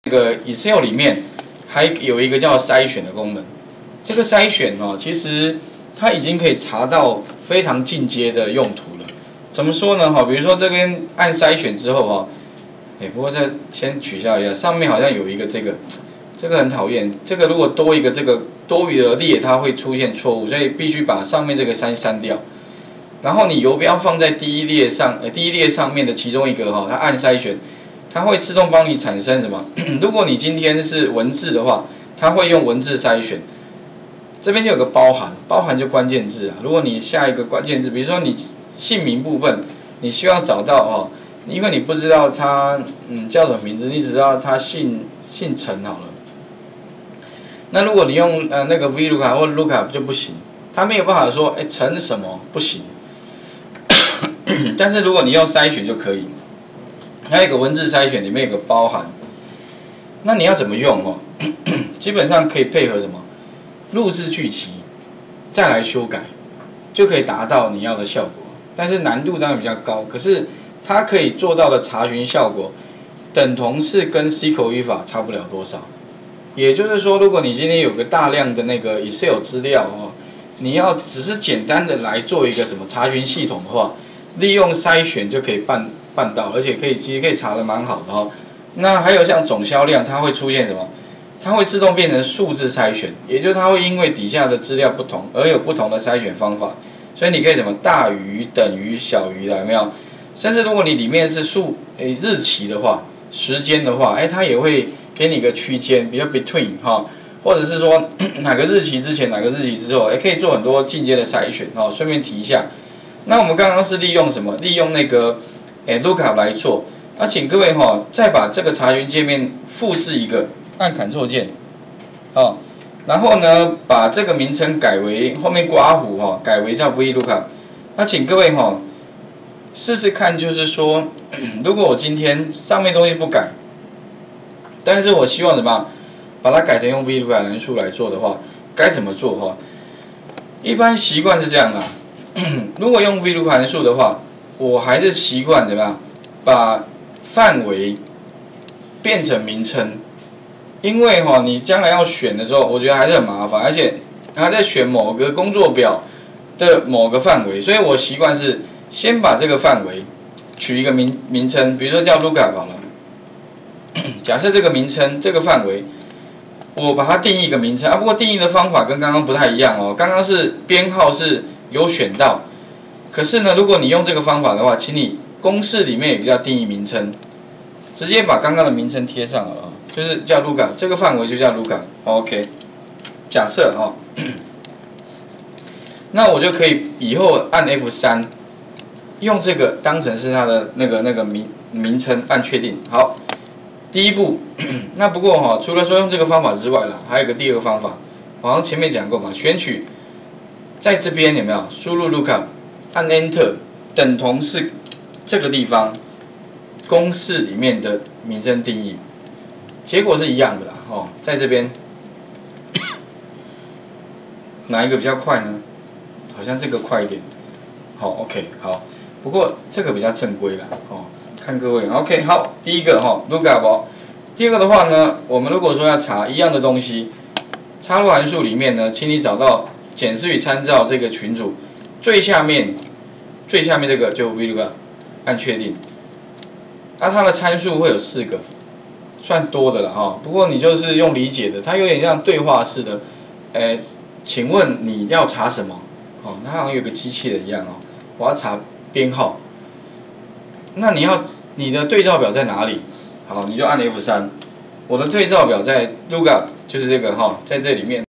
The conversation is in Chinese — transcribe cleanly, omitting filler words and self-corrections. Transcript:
这个 Excel 里面还有一个叫筛选的功能。这个筛选哦，其实它已经可以查到非常进阶的用途了。怎么说呢？哈，比如说这边按筛选之后哈，不过这先取消一下，上面好像有一个这个很讨厌。这个如果多一个这个多余的列，它会出现错误，所以必须把上面这个删掉。然后你游标放在第一列上面的其中一个哈，它按筛选，它会自动帮你产生什么？如果你今天是文字的话，它会用文字筛选。这边就有个包含就关键字啊。如果你下一个关键字，比如说你姓名部分，你希望找到哦，因为你不知道他叫什么名字，你只知道他姓陈好了。那如果你用那个 VLOOKUP 或 LOOKUP 就不行，它没有办法说陈什么不行。但是如果你用筛选就可以，还有一个文字筛选，里面有个包含。那你要怎么用哦？基本上可以配合什么？录制剧集，再来修改，就可以达到你要的效果。但是难度当然比较高，可是它可以做到的查询效果，等同是跟 SQL 语法差不了多少。也就是说，如果你今天有个大量的那个 Excel 资料哦，你要只是简单的来做一个什么查询系统的话，利用筛选就可以办到，而且其实可以查得蛮好的哦。那还有像总销量，它会出现什么？它会自动变成数字筛选，也就是它会因为底下的资料不同而有不同的筛选方法，所以你可以什么大于、等于、小于的，有没有？甚至如果你里面是日期的话、时间的话，它也会给你一个区间，比如 between 哈，或者是说哪个日期之前、哪个日期之后，可以做很多进阶的筛选哈。顺便提一下，那我们刚刚是利用什么？利用那个lookup 来做。那请各位哈，再把这个查询界面复制一个，按 Ctrl 键，然后呢，把这个名称改为后面刮弧哈，改为叫 VLOOKUP。那请各位哈，试试看，就是说，如果我今天上面东西不改，但是我希望怎么样，把它改成用 VLOOKUP 函数来做的话，该怎么做哈？一般习惯是这样啊，如果用 VLOOKUP 函数的话，我还是习惯怎么样，把范围变成名称，因为你将来要选的时候，我觉得还是很麻烦，而且还在选某个工作表的某个范围，所以我习惯是先把这个范围取一个名称，比如说叫 lookup 好了。假设这个名称这个范围，我把它定义一个名称啊，不过定义的方法跟刚刚不太一样哦，刚刚是编号是有选到，可是呢，如果你用这个方法的话，请你公式里面也叫定义名称，直接把刚刚的名称贴上了啊，就是叫 lookup， 这个范围就叫 lookup。OK， 假设那我就可以以后按 F3， 用这个当成是它的那个名称，按确定。好，第一步，那不过除了说用这个方法之外啦，还有个第二个方法，好像前面讲过嘛，选取在这边有没有输入 lookup， 按 Enter， 等同是这个地方公式里面的名称定义，结果是一样的啦。在这边哪一个比较快呢？好像这个快一点。好 ，OK， 好，不过这个比较正规啦。看各位 ，OK， 好，第一个lookup。第二个的话呢，我们如果说要查一样的东西，插入函数里面呢，请你找到检视与参照这个群组最下面这个就 VLOOKUP， 按确定。它的参数会有4个，算多的了哈。不过你就是用理解的，它有点像对话式的。请问你要查什么？它好像有个机器人一样我要查编号。那你的对照表在哪里？好，你就按 F3。我的对照表在 lookup， 就是这个在这里面。